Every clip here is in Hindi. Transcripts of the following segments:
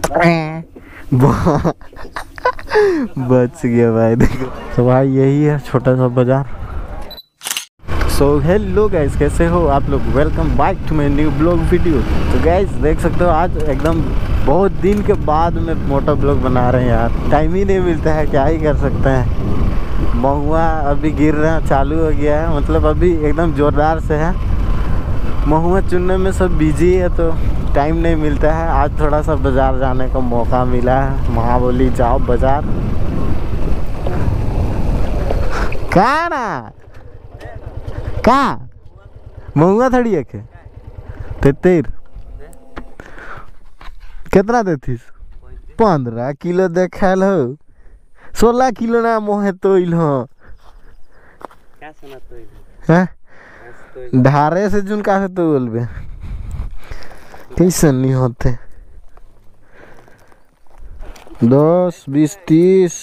बच गया भाई। देखो तो भाई यही है छोटा सा बाजार। सो हेलो गाइस, कैसे हो आप लोग? Welcome back to my new blog video. तो गाइस देख सकते हो आज एकदम बहुत दिन के बाद में मोटा ब्लॉग बना रहे हैं यार। टाइम ही नहीं मिलता है, क्या ही कर सकते हैं। महुआ अभी गिरना चालू हो गया है, मतलब अभी एकदम ज़ोरदार से है। महुआ चुनने में सब बिजी है तो टाइम नहीं मिलता है। आज थोड़ा सा बाज़ार जाने का मौका मिला है। माँ बोली जाओ बाज़ार। कहाँ ना का महुआ थड़ी है के तेर कितना देतीस? 15 किलो देखाल हो। 16 किलो ना मोहे तोइल हो ढारे से जुन का तो बोलबे कैसे नहीं होते। 10 20 30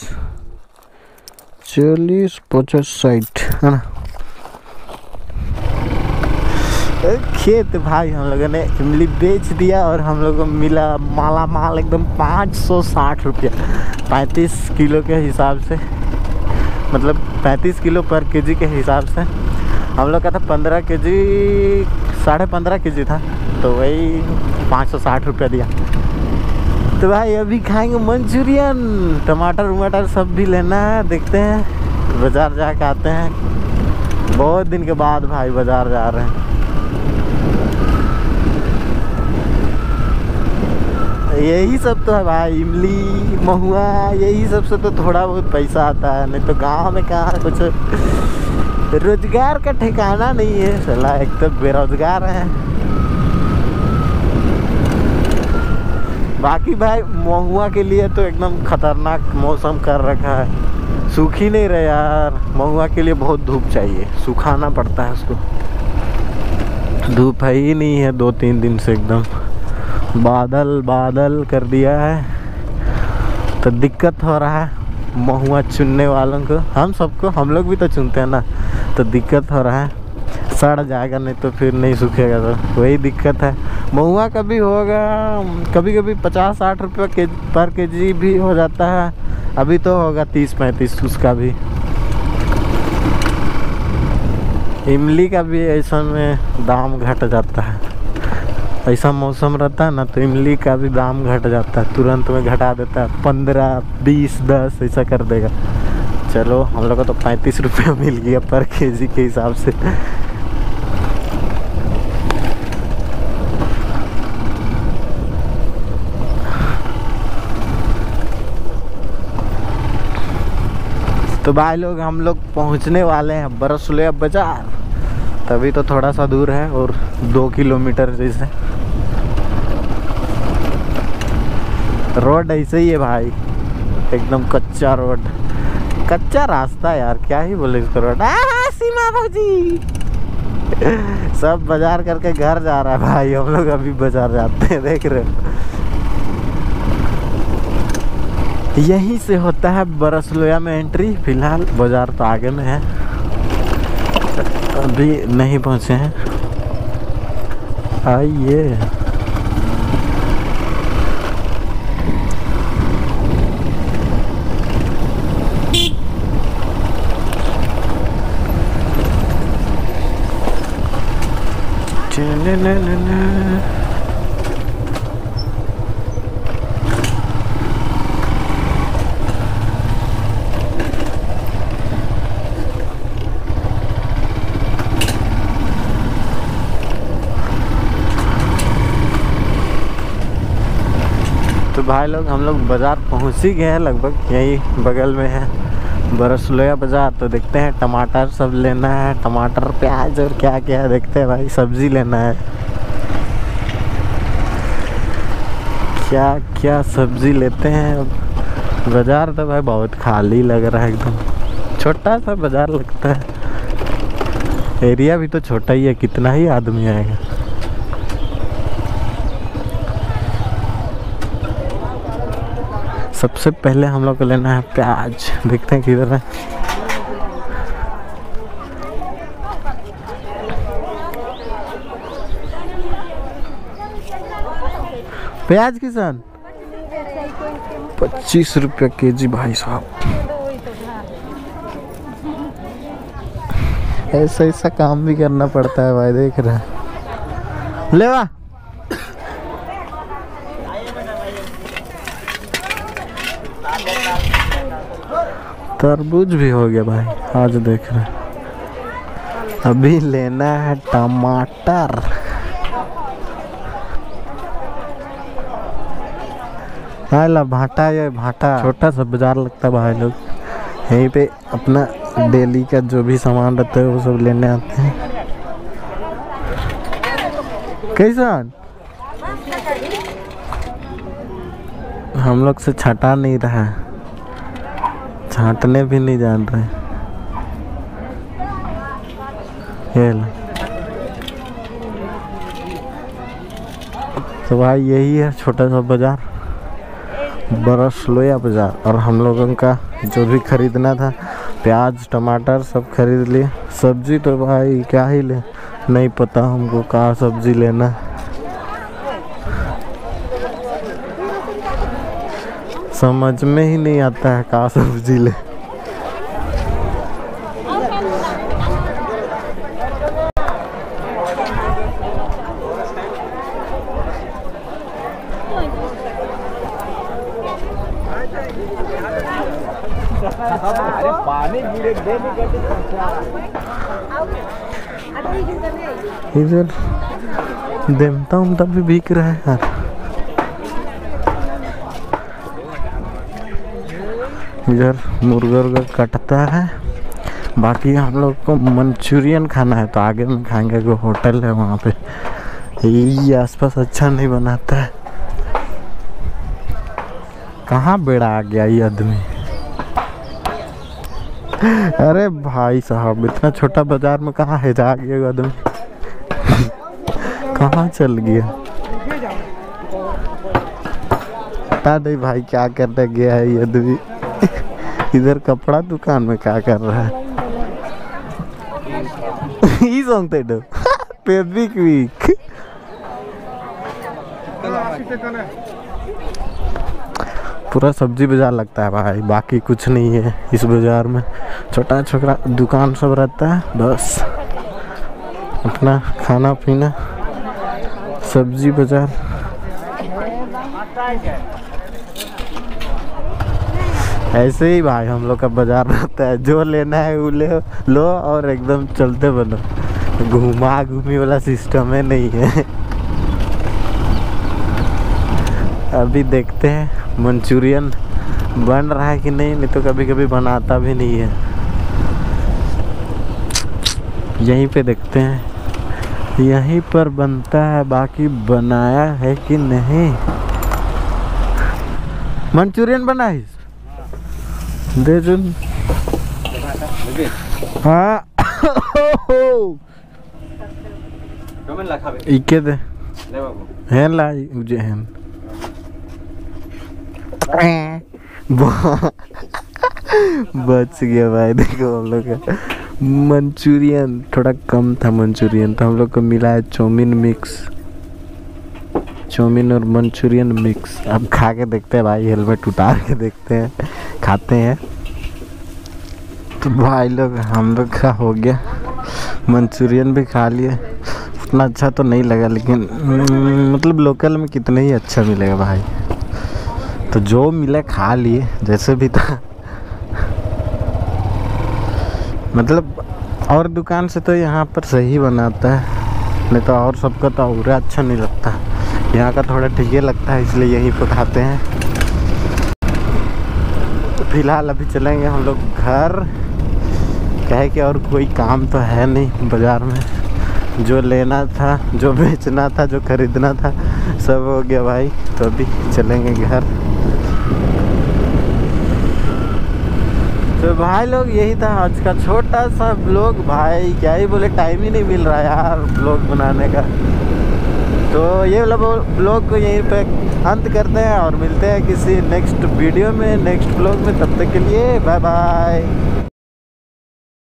40 50 60 है ना। खेत भाई हम लोगों ने इमली बेच दिया और हम लोगों को मिला माला माल एकदम 560 रुपया 35 किलो के हिसाब से, मतलब 35 किलो पर केजी के हिसाब से। हम लोग का था 15 केजी, 15.5 केजी था तो वही 560 रुपया दिया। तो भाई अभी खाएंगे मंचूरियन। टमाटर वमाटर सब भी लेना है, देखते हैं बाज़ार जाके आते हैं। बहुत दिन के बाद भाई बाज़ार जा रहे हैं। यही सब तो है भाई, इमली महुआ यही सब से तो थोड़ा बहुत पैसा आता है, नहीं तो गांव में कहाँ कुछ रोजगार का ठिकाना नहीं है। साला एक तो बेरोजगार है। बाकी भाई महुआ के लिए तो एकदम खतरनाक मौसम कर रखा है, सूख ही नहीं रहे यार। महुआ के लिए बहुत धूप चाहिए, सुखाना पड़ता है उसको। धूप है ही नहीं है 2-3 दिन से, एकदम बादल बादल कर दिया है तो दिक्कत हो रहा है महुआ चुनने वालों को। हम सबको, हम लोग भी तो चुनते हैं ना, तो दिक्कत हो रहा है। सड़ जाएगा नहीं तो फिर नहीं सूखेगा, तो वही दिक्कत है। महुआ कभी होगा, कभी कभी 50-60 रुपये पर केजी भी हो जाता है। अभी तो होगा 30-35 उसका भी। इमली का भी ऐसा में दाम घट जाता है। ऐसा मौसम रहता है ना तो इमली का भी दाम घट जाता है, तुरंत में घटा देता है। 15 20 10 ऐसा कर देगा। चलो हम लोग को तो 35 रुपये मिल गया पर केजी के हिसाब से। तो भाई लोग हम लोग पहुंचने वाले हैं बरसुलिया बाजार। तभी तो थोड़ा सा दूर है और 2 किलोमीटर जैसे। रोड ऐसे ही है भाई, एकदम कच्चा रोड, कच्चा रास्ता यार, क्या ही बोले इसको। रोड सीमा भौजी सब बाजार करके घर जा रहा है भाई। हम लोग अभी बाजार जाते हैं, देख रहे हो। यहीं से होता है बरसलोया में एंट्री। फिलहाल बाजार तो आगे में है, अभी नहीं पहुंचे हैं। आइए तो भाई लोग हम लोग बाज़ार पहुंच ही गए हैं, लगभग यही बगल में है बरसलोया बाज़ार। तो देखते हैं, टमाटर सब लेना है, टमाटर प्याज और क्या क्या है देखते हैं भाई। सब्ज़ी लेना है, क्या क्या सब्ज़ी लेते हैं। अब बाज़ार तो भाई बहुत खाली लग रहा है, एकदम छोटा सा बाज़ार लगता है। एरिया भी तो छोटा ही है, कितना ही आदमी आएगा। सबसे पहले हम लोग को लेना है प्याज, देखते हैं किधर है। प्याज किसान 25 रुपये केजी भाई साहब। ऐसा ऐसा काम भी करना पड़ता है भाई, देख रहे हैं। ले वा तरबूज भी हो गया भाई आज, देख रहे हैं। अभी लेना है टमाटर। ला भाटा, ये भाटा छोटा सा बाजार लगता है भाई, लोग यहीं पे अपना डेली का जो भी सामान रहता है वो सब लेने आते हैं। कैसा हम लोग से छटा नहीं रहा, छांटने भी नहीं जान रहे। ये तो भाई यही है छोटा सा बाजार, बरस लोया बाजार। और हम लोगों का जो भी खरीदना था, प्याज टमाटर सब खरीद लिए। सब्जी तो भाई क्या ही ले, नहीं पता हमको कहाँ सब्जी लेना। समझ में ही नहीं आता है कहाँ सब्जी ले। इधर देमता उमता भी बिक रहा है यार। इधर मुर्गा कटता है। बाकी हम लोग को मंचूरियन खाना है तो आगे में खाएंगे, जो होटल है वहाँ पे। ये आसपास अच्छा नहीं बनाता है। कहाँ बेड़ा आ गया ये आदमी। अरे भाई साहब इतना छोटा बाजार में कहाँ है जा गया आदमी। कहाँ चल गया पता नहीं भाई, क्या करने गया है ये आदमी। इधर कपड़ा दुकान में क्या कर रहा है। पूरा सब्जी बाजार लगता है भाई, बाकी कुछ नहीं है इस बाजार में। छोटा छोटा दुकान सब रहता है, बस अपना खाना पीना सब्जी बाजार। ऐसे ही भाई हम लोग का बाजार रहता है, जो लेना है वो ले लो और एकदम चलते बनो। घुमा घूमी वाला सिस्टम है नहीं है। अभी देखते हैं मंचूरियन बन रहा है कि नहीं तो कभी कभी बनाता भी नहीं है। यहीं पे देखते हैं, यहीं पर बनता है, बाकी बनाया है कि नहीं। मंचूरियन बना है दे जुन। हाँ इके दे हैं ला उजे हैं। बच गया भाई। देखो हम लोग का मंचूरियन थोड़ा कम था, मंचूरियन तो हम लोग को मिला है चाउमीन मिक्स, चाउमीन और मंचूरियन मिक्स। अब खा के देखते हैं भाई, हेलमेट उतार के देखते हैं, खाते हैं। तो भाई लोग हम लोग का हो गया, मंचूरियन भी खा लिए। उतना अच्छा तो नहीं लगा, लेकिन मतलब लोकल में कितना ही अच्छा मिलेगा भाई। तो जो मिला खा लिए, जैसे भी था। मतलब और दुकान से तो यहाँ पर सही बनाता है, नहीं तो और सबका तो और अच्छा नहीं लगता। यहाँ का थोड़ा ठीक लगता है, इसलिए यहीं पर खाते हैं। तो फिलहाल अभी चलेंगे हम लोग घर, कहे कि और कोई काम तो है नहीं बाज़ार में। जो लेना था, जो बेचना था, जो खरीदना था सब हो गया भाई। तो अभी चलेंगे घर। तो भाई लोग यही था आज का छोटा सा ब्लॉग। भाई क्या ही बोले, टाइम ही नहीं मिल रहा यार ब्लॉग बनाने का। तो ये वाला ब्लॉग को यहीं पे अंत करते हैं और मिलते हैं किसी नेक्स्ट वीडियो में, नेक्स्ट ब्लॉग में। तब तक के लिए बाय बाय।